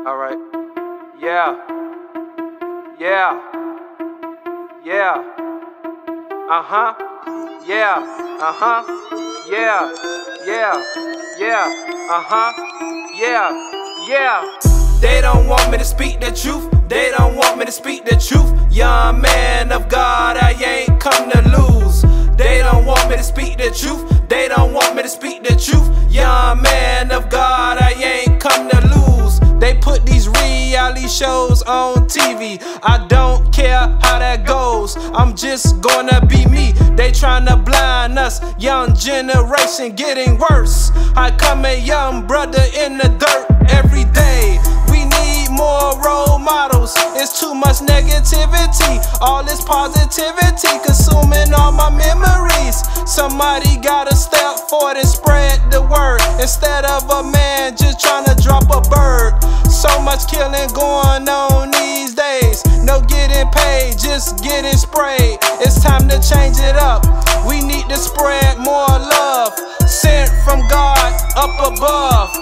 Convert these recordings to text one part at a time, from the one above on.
Alright. Yeah. Yeah. Yeah. Uh-huh. Yeah. Uh-huh. Yeah. Yeah. Yeah. Uh-huh. Yeah. Yeah. They don't want me to speak the truth. They don't want me to speak the truth. Young man of God, I ain't come to lose. They don't want me to speak the truth. They don't want me to speak the truth. Young man of God, I ain't come to lose. They put these reality shows on TV. I don't care how that goes. I'm just gonna be me. They tryna blind us. Young generation getting worse. I come a young brother in the dirt every day. We need more role models. It's too much negativity. All this positivity consuming all my memories. Somebody gotta step forward and spread the word, instead of a man just trying to drop a bird. So much killing going on these days. No getting paid, just getting sprayed. It's time to change it up. We need to spread more love, sent from God up above.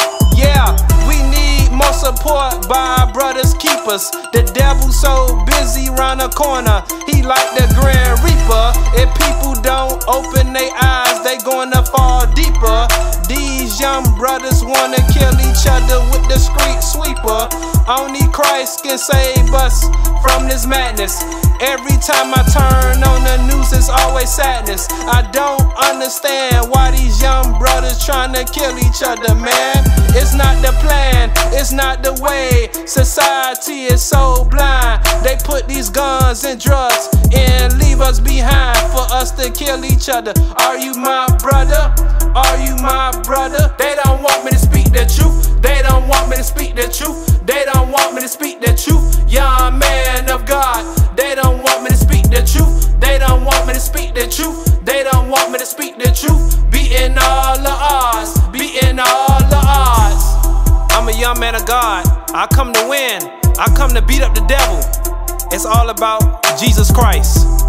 Yeah, we need more support by our brothers keepers. The devil so busy round the corner, he like the Grand Reaper. If people don't open their eyes, they gonna fall deeper. These young brothers wanna kill each other with the street sweeper. Only Christ can save us from this madness. Every time I turn on the news, it's always sadness. I don't understand why these young brothers trying to kill each other, man. It's not the plan, it's not the way. Society is so blind. They put these guns and drugs and leave us behind for us to kill each other. Are you my brother? Are you my brother? They don't want me to speak the truth. They don't want me to speak the truth. They don't want me to speak the truth. Young man of God, they don't want me to speak the truth. They don't want me to speak the truth. They don't want me to speak the truth. Beating all the odds, beating all the odds. I'm a young man of God. I come to win. I come to beat up the devil. It's all about Jesus Christ.